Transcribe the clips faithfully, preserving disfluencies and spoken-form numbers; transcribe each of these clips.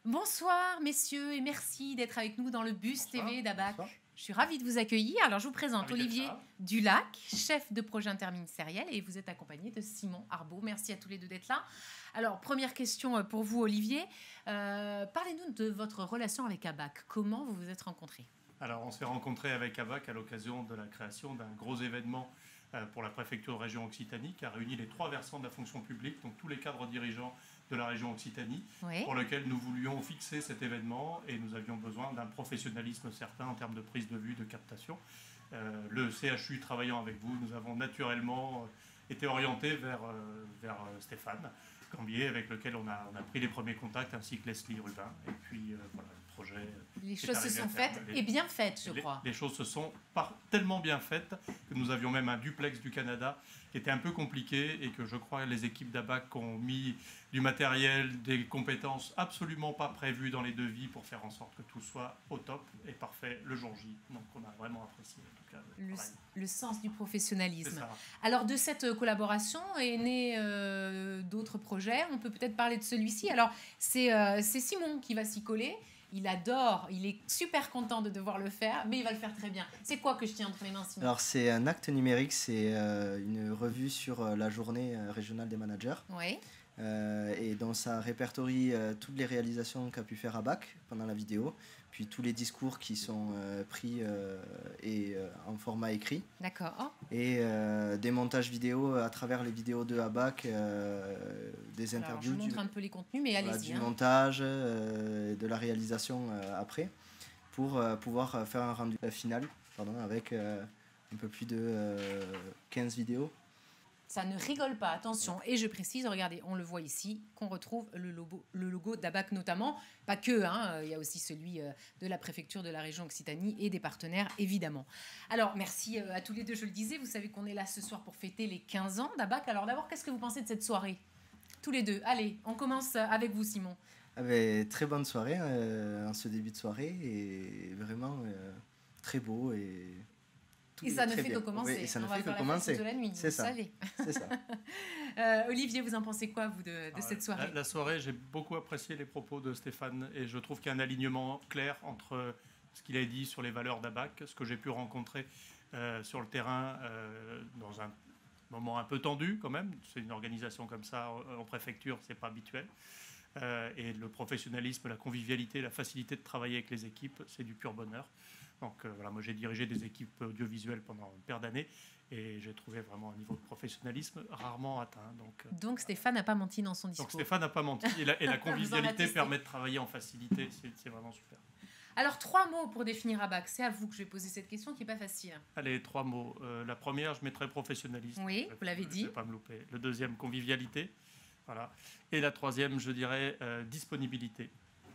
Bonsoir messieurs et merci d'être avec nous dans le bus Bonsoir. T V d'Abac. Bonsoir. Je suis ravie de vous accueillir. Alors je vous présente Ravi d'être Olivier là. Dulac, chef de projet interministériel, et vous êtes accompagné de Simon Arbeau. Merci à tous les deux d'être là. Alors première question pour vous Olivier, euh, parlez-nous de votre relation avec Abac. Comment vous vous êtes rencontrés? Alors, on s'est rencontrés avec Abac à l'occasion de la création d'un gros événement euh, pour la préfecture de région Occitanie qui a réuni les trois versants de la fonction publique, donc tous les cadres dirigeants de la région Occitanie, Oui. pour lequel nous voulions fixer cet événement et nous avions besoin d'un professionnalisme certain en termes de prise de vue, de captation. Euh, le C H U travaillant avec vous, nous avons naturellement euh, été orientés vers, euh, vers euh, Stéphane Cambier, avec lequel on a, on a pris les premiers contacts, ainsi que Leslie Rubin. Et puis, euh, voilà, le projet... euh, Les est choses se arrivé à sont terme. faites Les- et bien faites, je les, crois. les choses se sont par- tellement bien faites que nous avions même un duplex du Canada qui était un peu compliqué et que je crois les équipes d'Abac ont mis du matériel, des compétences absolument pas prévues dans les devis pour faire en sorte que tout soit au top et parfait le jour J. Donc on a vraiment apprécié en tout cas le Le, travail. le sens du C'est professionnalisme. ça. Alors de cette collaboration est né euh, d'autres projets. On peut peut-être parler de celui-ci. Alors c'est euh, c'est Simon qui va s'y coller. Il adore, il est super content de devoir le faire, mais il va le faire très bien. C'est quoi que je tiens entre les mains, Simon? Alors c'est un acte numérique, c'est euh, une revue sur euh, la journée euh, régionale des managers. Oui, Euh, et dans ça répertorie euh, toutes les réalisations qu'a pu faire Abac pendant la vidéo, puis tous les discours qui sont euh, pris euh, et euh, en format écrit, d'accord. et euh, des montages vidéo à travers les vidéos de Abac, euh, des Alors, je interviews, montre du, un peu les contenus, mais voilà, allez-y. du hein. montage, euh, de la réalisation euh, après, pour euh, pouvoir faire un rendu euh, final pardon, avec euh, un peu plus de euh, quinze vidéos. Ça ne rigole pas, attention. Et je précise, regardez, on le voit ici, qu'on retrouve le logo, le logo d'Abac notamment. Pas que, hein, il y a aussi celui euh, de la préfecture de la région Occitanie et des partenaires, évidemment. Alors, merci euh, à tous les deux, je le disais. Vous savez qu'on est là ce soir pour fêter les quinze ans d'Abac. Alors d'abord, qu'est-ce que vous pensez de cette soirée? Tous les deux. Allez, on commence avec vous, Simon. Ah ben, très bonne soirée euh, en ce début de soirée et vraiment euh, très beau et tout Et est ça ne très fait bien. que commencer. Oui, et ça ne on va fait que faire la commencer. fête de la nuit, C'est vous ça. savez. C'est ça. Euh, Olivier, vous en pensez quoi, vous, de, de Ah, cette soirée? La, la soirée, j'ai beaucoup apprécié les propos de Stéphane et je trouve qu'il y a un alignement clair entre ce qu'il a dit sur les valeurs d'Abac, ce que j'ai pu rencontrer euh, sur le terrain euh, dans un moment un peu tendu quand même. C'est une organisation comme ça en préfecture, c'est pas habituel. Euh, et le professionnalisme, la convivialité, la facilité de travailler avec les équipes, c'est du pur bonheur. Donc euh, voilà, moi j'ai dirigé des équipes audiovisuelles pendant une paire d'années et j'ai trouvé vraiment un niveau de professionnalisme rarement atteint. Donc, euh, Donc Stéphane n'a pas menti dans son discours. donc Stéphane n'a pas menti et la, et la Vous en convivialité attestez. permet de travailler en facilité, c'est c'est vraiment super. Alors, trois mots pour définir Abac. C'est à vous que je vais poser cette question qui n'est pas facile. Allez, trois mots. Euh, la première, je mettrais professionnalisme. Oui, Je vais- vous l'avez je dit. vais pas me louper. Le deuxième, convivialité. Voilà. Et la troisième, je dirais euh, disponibilité.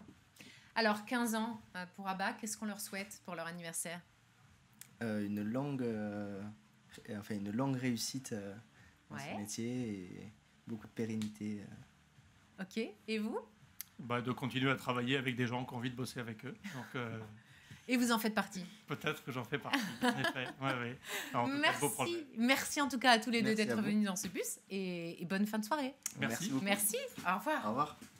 Alors, quinze ans euh, pour Abac, qu'est-ce qu'on leur souhaite pour leur anniversaire? Euh, une longue, euh, ré- enfin une longue réussite euh, dans Ouais. ce métier et beaucoup de pérennité. euh. Ok, et vous? Bah, de continuer à travailler avec des gens qui ont envie de bosser avec eux. Donc euh, Et vous en faites partie. peut-être que j'en fais partie. En effet. Ouais, ouais. Alors, en tout cas, beau projet. Merci, merci en tout cas à tous les deux Merci d'être à vous. venus dans ce bus et, et bonne fin de soirée. Merci. beaucoup. Merci, au revoir. Au revoir.